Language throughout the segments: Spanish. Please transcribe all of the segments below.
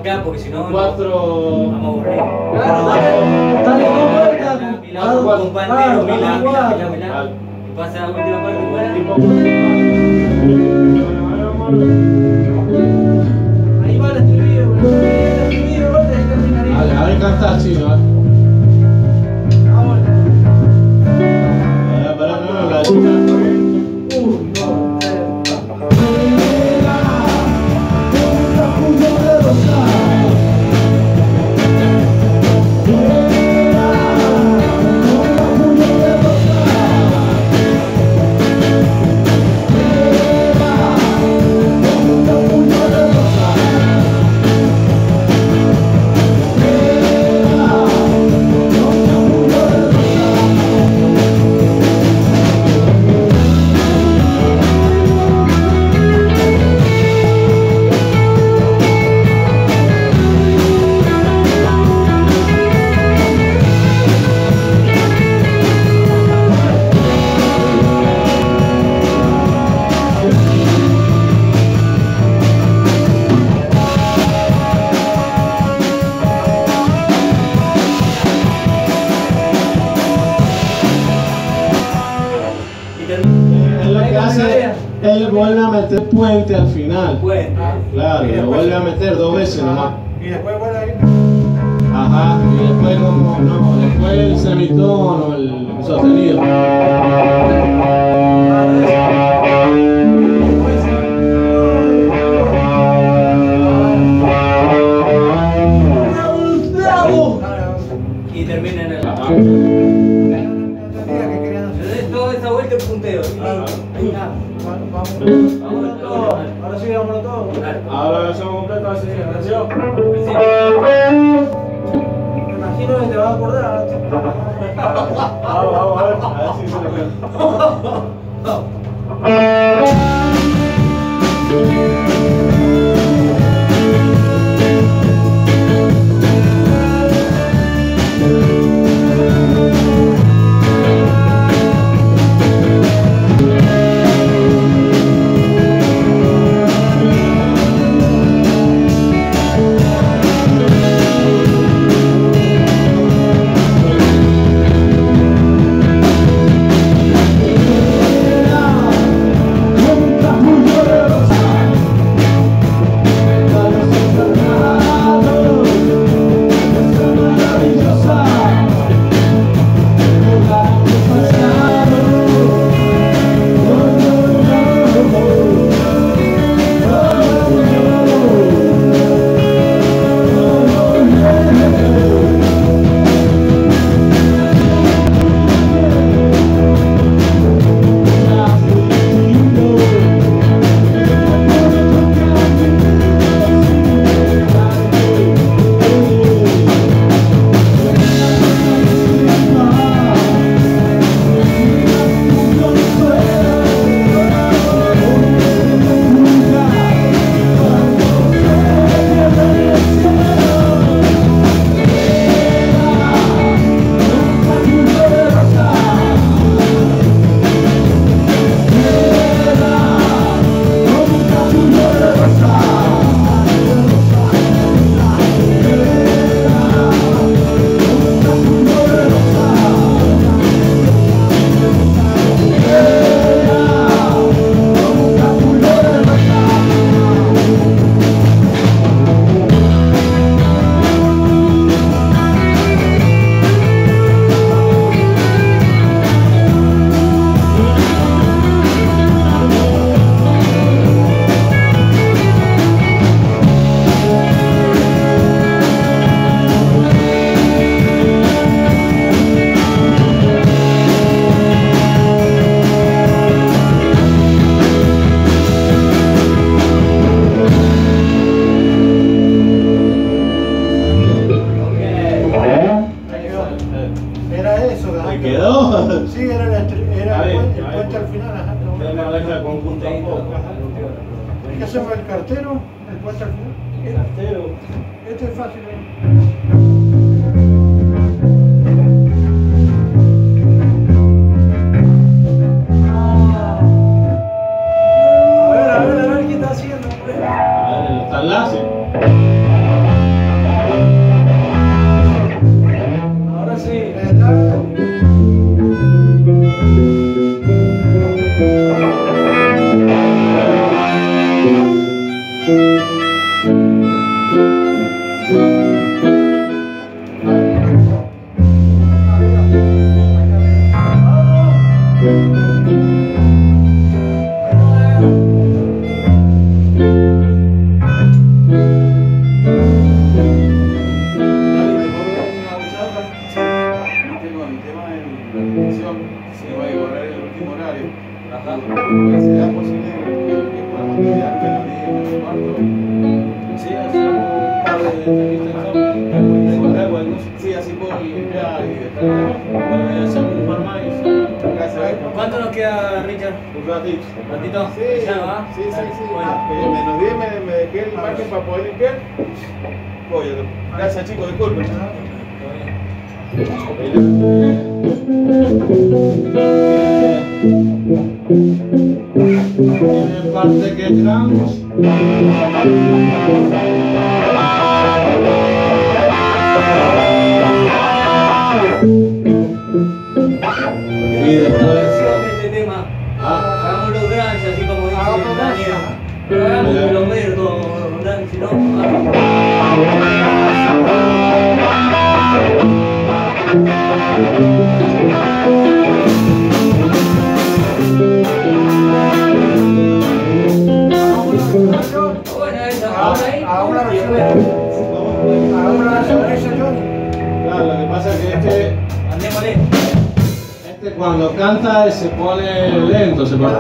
acá porque si no. 4. Vamos a aburrir. Claro, dale dos vueltas. Un pandero, Milán. Al Y pasa la última parte buena. tipo. Ahí va el estribillo, ahí terminaría. A ver, canta chino. Ahora. Para no la chica. 1, 2, 3. Él vuelve a meter puente al final. Puente. Claro, lo vuelve a meter 2 veces nomás. Y después vuelve a ir. Ajá, y después como no, después el semitono, el sostenido. Y termina en el. Ajá. Toda esa vuelta es punteo. Ahí está. Ahora sí, vámonos todos. Ahora la versión completa, así, atención. Me imagino que te vas a acordar. Vamos, a ver si se lo creo. ¿Qué hacemos? ¿El cartero? ¿El puente al final? El cartero. Este es fácil, A ver, ¿qué está haciendo? A ver, está enlace. la repetición, si va a correr el último horario. Ajá. Porque se da posible que podamos terminar melodía en el cuarto. Sí, hacemos un par de entrevistas. Sí, así puedo limpiar y dejar. Bueno, hacemos un par más y gracias. ¿Cuánto nos queda, Richard? Un ratito. ¿Un ratito? Sí, ¿Ya va? sí. Bueno. Menos 10 me dejé el margen para poder limpiar. Oye, gracias chicos, disculpen. Tiene parte que entramos. Y después este tema. Ah, Hagamos los grandes, así como dice Daniel. Pero hagamos un kilómetro, Dani, si no. Bueno, esa, ahora ahí. Y después, claro, lo que pasa es que andémosle. este cuando canta se pone lento, se pone.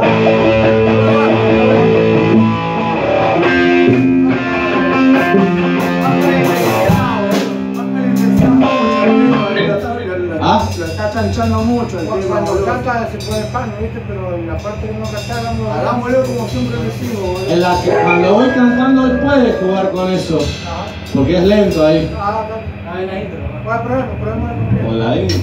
Ah, lo está chanchando mucho el tema. Cuando canta se pone pan, ¿viste? Pero en la parte que no canta, hagámoslo como siempre decimos. En la que cuando voy cantando él puede jugar con eso, porque es lento ahí. Ah, en la intro, ¿no? Va a probar. O la intro.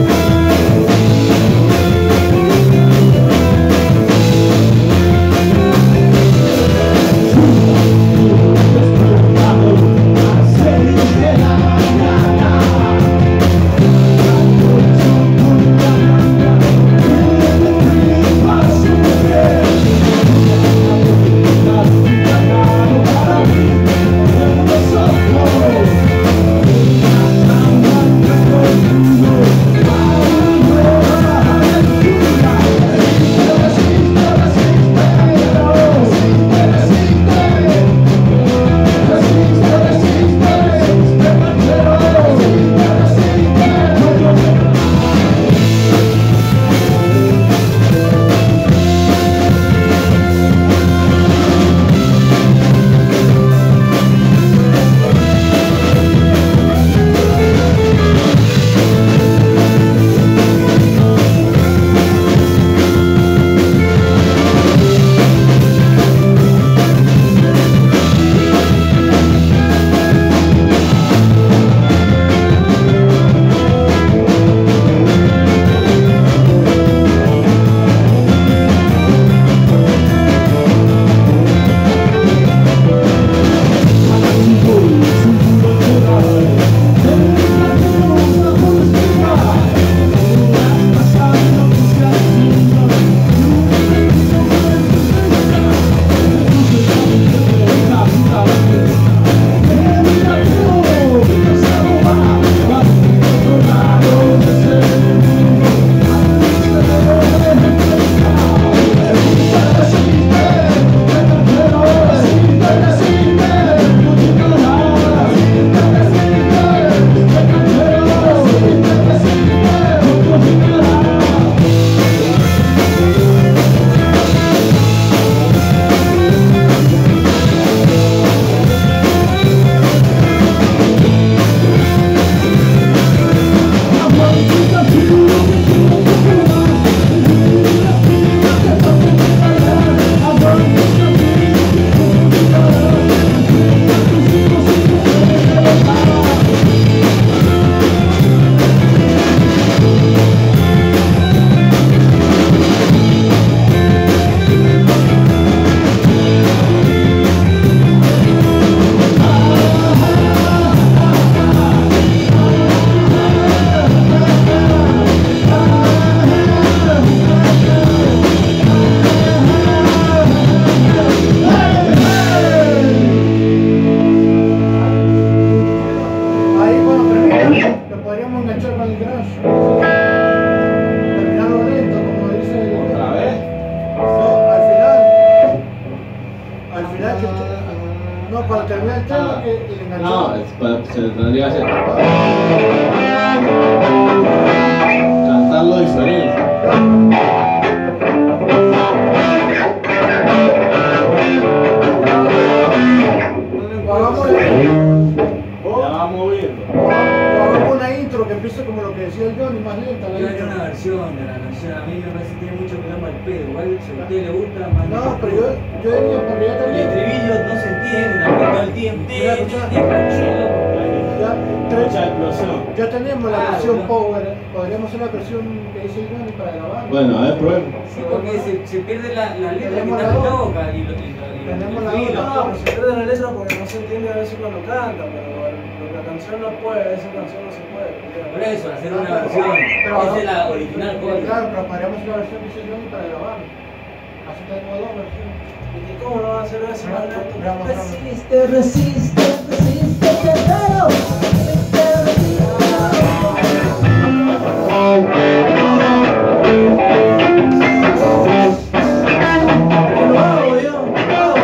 Thank Ya que no, cuando termina el tema, que el enganchón. No, se tendría que hacer. Cantarlo diferente. Vamos viendo. Hagamos una intro que empiece como lo que decía el Johnny, más lenta. Yo haría una versión de la canción, a mí me parece que tiene mucho que ver el pedo. Igual si a usted le gusta, más No, pero yo diría, porque ya el tenía. estribillo no se entiende, también todo el tiempo. Mucha explosión. Ya tenemos la Ah, versión no. Power, podríamos hacer la versión que dice el Johnny para grabar. Bueno, a ver, prueben. Sí, porque se pierde la letra que Tenemos está la dos. loca y lo Tenemos la filo. dos. No, pero se pierde la letra porque no se entiende a veces cuando canta, pero la canción no puede, esa canción no se puede. Por eso, hacer una versión. Esa es la original Claro, cosa. pero podríamos hacer la versión que dice el Johnny para grabar. Así tenemos dos versiones. ¿Y cómo no va a hacer eso? Veamos. Resiste, resiste, resiste, guerrero. Resiste, resiste. Yo lo hago, yo lo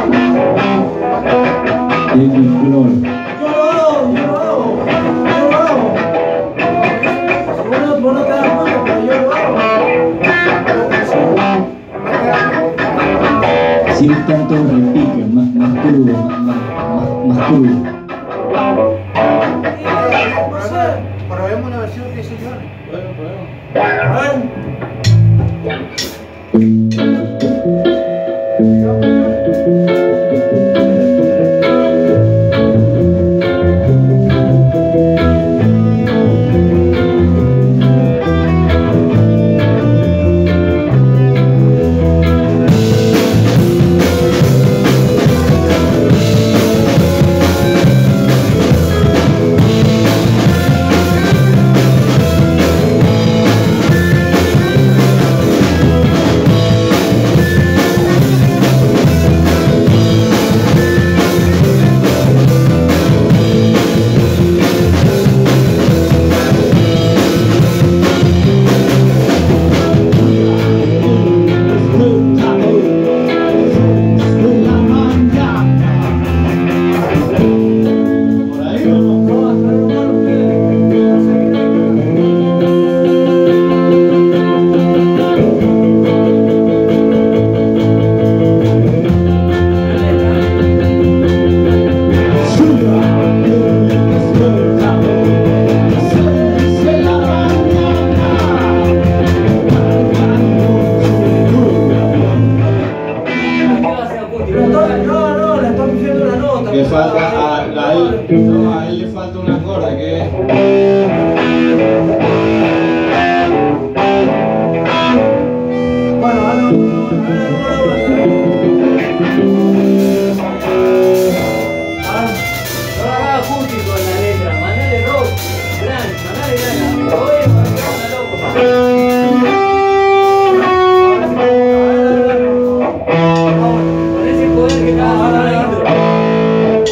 hago. Vos no te das cuenta, pero yo lo hago. Sin tanto repique, más crudo, más crudo. No sé. Probemos una versión que dice Johnny. Bueno, bueno. A ver. Por ahí o no. ¿Qué va a hacer acústico? No, le están diciendo una nota. Que falta a él le falta una corda que es. Bueno, No haga acústico en la letra, mandale rock, grunge, mandale grunge. Oye, mandale loco. Con ese poder que estaba haciendo la intro.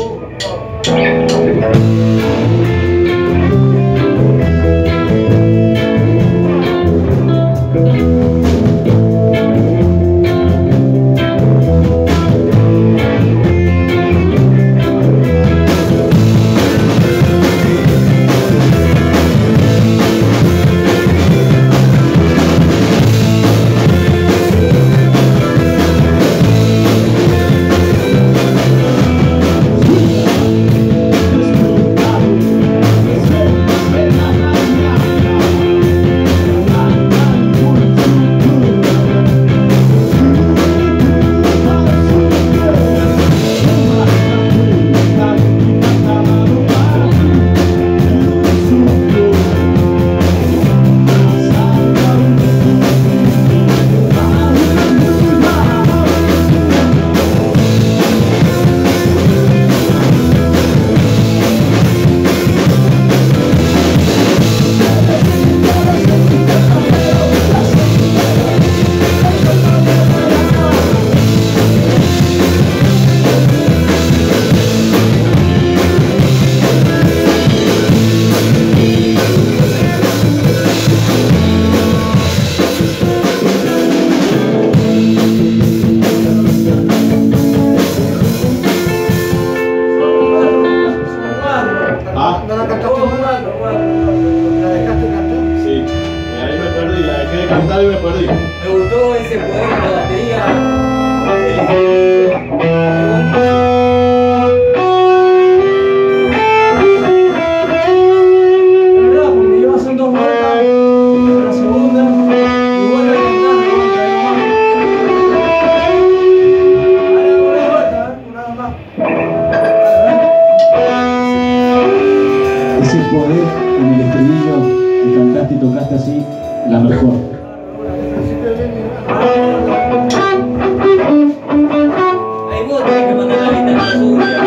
tocaste y tocaste así, la mejor. Ahí vos tenés que mandar la guitarra suya.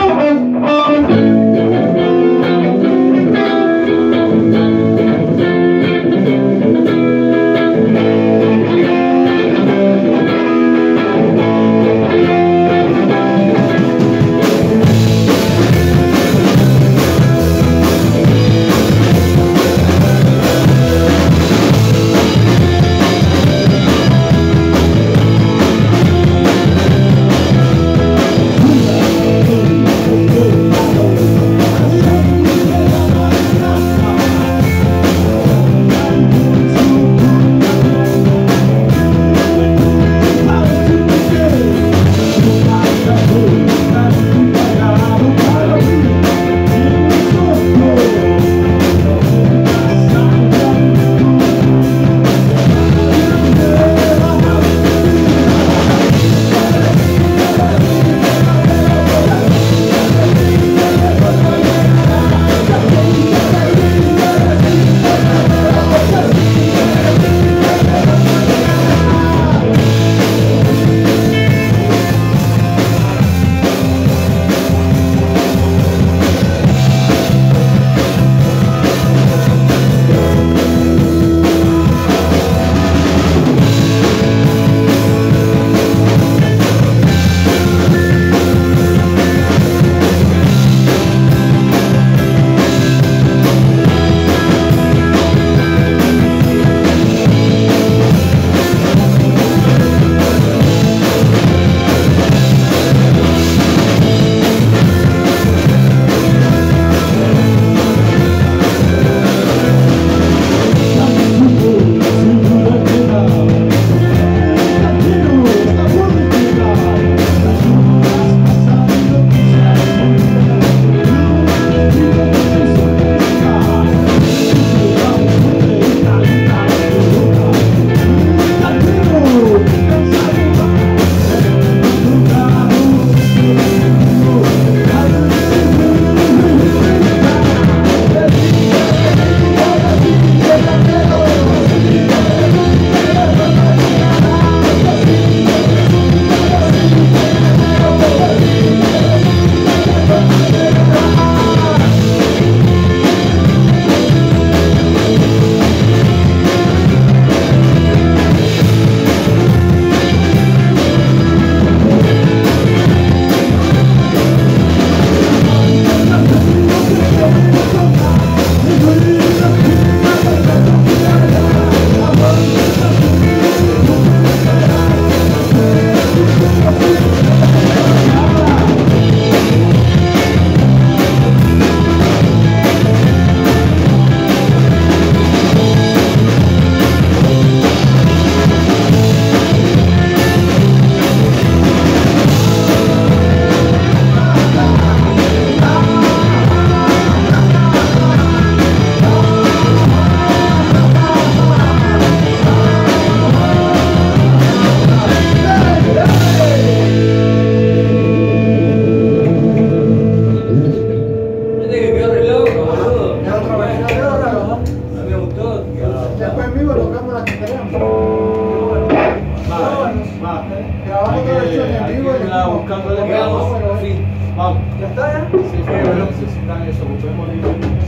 Vamos. ¿Ya está ya? Sí, pero no necesitan eso, podemos ir.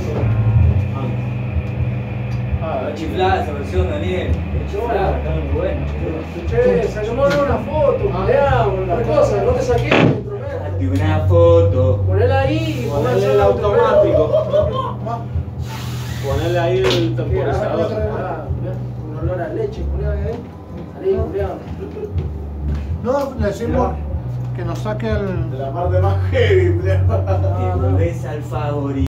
Chiflada esa versión, Daniel. Chiflada, está muy bueno. Che, sacamos una foto, culeado, las cosas, no te saqué el instrumento. Hazte una foto. Ponela ahí, Ponele el automático. Ponele ahí el temporizador. Un olor a leche, culeado, ahí. Salí, culeado. No, le decimos que nos saque el... De la parte más heavy, Te volvés al favorito.